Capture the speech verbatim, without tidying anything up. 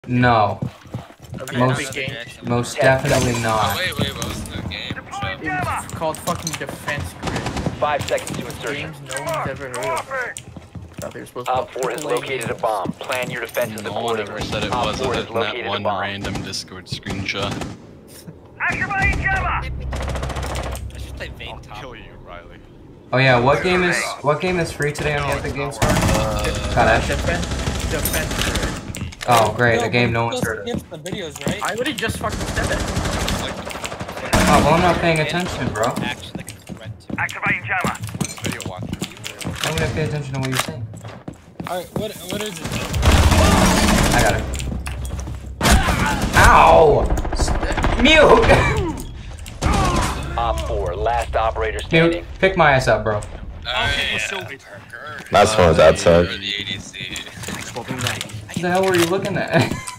No. A Most, game. most definitely Oh, not. wait, wait, what was the game? It's called fucking Defense Grid. Five seconds to insertion. Games no one's ever heard of. Thought they were supposed to Op four has located a bomb. Plan your defenses No one accordingly. ever said it Op was four other has than that located a one bomb. random Discord screenshot. I should play Vayne I'll top. kill you, Riley. Oh yeah, what game is what game is free today on the Epic Games Store? Uh, God, Ash. Defense, Defense Grid. Oh great, No, a game but no one's you heard of. skipped the videos, right? I would've just fucking said that. Oh, well I'm not paying attention, bro. Actually, like a threat to Activating jammer. What's video watching? I'm gonna pay attention to what you're saying. Alright, what what is it? I got it. Ow! S- Mute! Op four, last operator Mute, standing. pick my ass up, bro. Oh, yeah. Last one was outside. The A D C. What the hell were you looking at?